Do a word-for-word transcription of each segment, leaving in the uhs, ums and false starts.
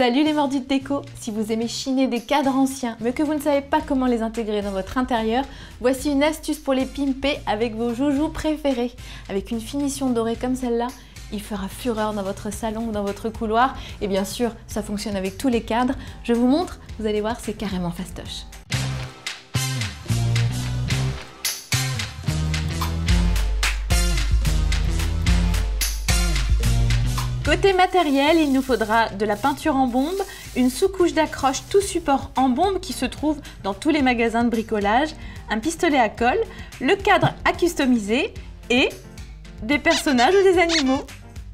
Salut les mordus de déco! Si vous aimez chiner des cadres anciens mais que vous ne savez pas comment les intégrer dans votre intérieur, voici une astuce pour les pimper avec vos joujoux préférés. Avec une finition dorée comme celle-là, il fera fureur dans votre salon ou dans votre couloir. Et bien sûr, ça fonctionne avec tous les cadres. Je vous montre, vous allez voir, c'est carrément fastoche. Côté matériel, il nous faudra de la peinture en bombe, une sous-couche d'accroche tout support en bombe qui se trouve dans tous les magasins de bricolage, un pistolet à colle, le cadre à customiser et des personnages ou des animaux.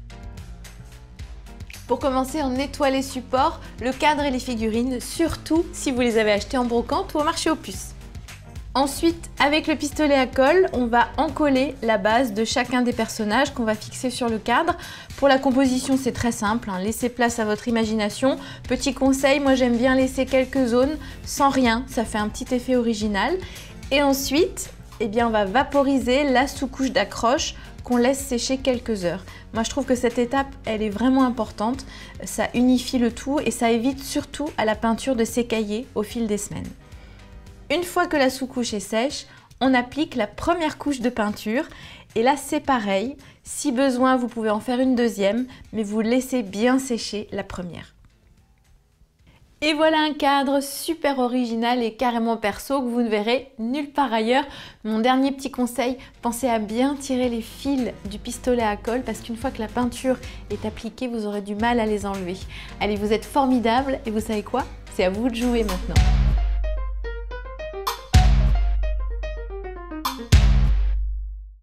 Pour commencer, on nettoie les supports, le cadre et les figurines, surtout si vous les avez achetés en brocante ou au marché aux puces. Ensuite, avec le pistolet à colle, on va encoller la base de chacun des personnages qu'on va fixer sur le cadre. Pour la composition, c'est très simple, hein. Laissez place à votre imagination. Petit conseil, moi j'aime bien laisser quelques zones sans rien, ça fait un petit effet original. Et ensuite, eh bien, on va vaporiser la sous-couche d'accroche qu'on laisse sécher quelques heures. Moi je trouve que cette étape, elle est vraiment importante. Ça unifie le tout et ça évite surtout à la peinture de s'écailler au fil des semaines. Une fois que la sous-couche est sèche, on applique la première couche de peinture et là c'est pareil, si besoin vous pouvez en faire une deuxième, mais vous laissez bien sécher la première. Et voilà un cadre super original et carrément perso que vous ne verrez nulle part ailleurs. Mon dernier petit conseil, pensez à bien tirer les fils du pistolet à colle parce qu'une fois que la peinture est appliquée, vous aurez du mal à les enlever. Allez, vous êtes formidables et vous savez quoi? C'est à vous de jouer maintenant.